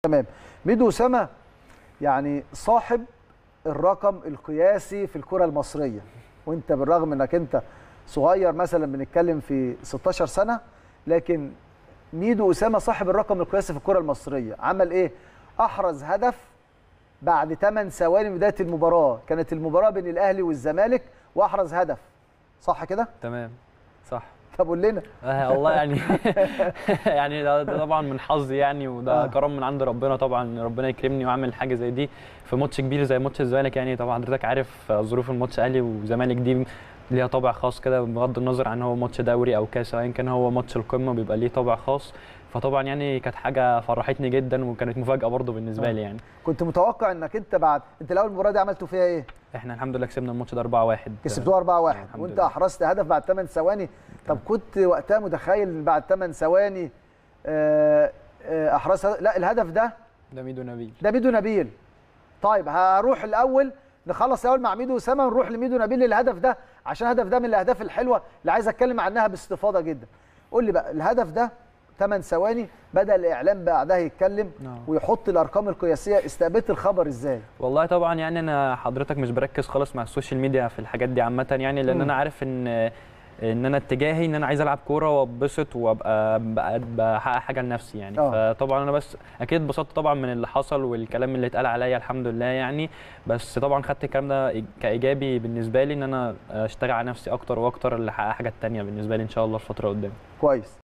تمام. ميدو أسامة يعني صاحب الرقم القياسي في الكرة المصرية، وانت بالرغم انك انت صغير مثلا بنتكلم في 16 سنة، لكن ميدو أسامة صاحب الرقم القياسي في الكرة المصرية. عمل ايه؟ احرز هدف بعد 8 ثواني من بداية المباراة، كانت المباراة بين الاهلي والزمالك واحرز هدف، صح كده؟ تمام صح. طب قول لنا. والله يعني يعني ده طبعا من حظي يعني، وده كرم من عند ربنا طبعا، ربنا يكرمني واعمل حاجه زي دي في ماتش كبير زي ماتش الزمالك. يعني طبعا حضرتك عارف ظروف الماتش اهلي وزمالك دي ليها طابع خاص كده، بغض النظر عن هو ماتش دوري او كاس، او كان هو ماتش القمه بيبقى ليه طابع خاص. فطبعا يعني كانت حاجه فرحتني جدا، وكانت مفاجاه برضه بالنسبه لي يعني. كنت متوقع انك انت انت الاول المباراه دي عملتوا فيها ايه؟ احنا الحمد لله كسبنا الماتش ده 4-1. كسبتوه 4-1 وانت احرزت هدف بعد 8 ثواني. طب كنت وقتها متخيل ان بعد 8 ثواني احرزت؟ لا، الهدف ده ميدو نبيل. ده ميدو نبيل. طيب هروح الاول نخلص الاول مع ميدو أسامة ونروح لميدو نبيل للهدف ده، عشان الهدف ده من الاهداف الحلوه اللي عايز اتكلم عنها باستفاضه جدا. قول لي بقى الهدف ده 8 ثواني بدا الاعلام بعدها يتكلم ويحط الارقام القياسيه، استقبلت الخبر ازاي؟ والله طبعا يعني انا حضرتك مش بركز خالص مع السوشيال ميديا في الحاجات دي عامه يعني، لان انا عارف ان انا اتجاهي ان انا عايز العب كوره واتبسط وابقى بحقق حاجه لنفسي يعني. فطبعا انا بس اكيد اتبسطت طبعا من اللي حصل والكلام اللي اتقال عليا الحمد لله يعني، بس طبعا خدت الكلام ده كايجابي بالنسبه لي، ان انا اشتغل على نفسي اكتر واكتر اللي احقق حاجات تانية بالنسبه لي ان شاء الله الفتره قدام. كويس.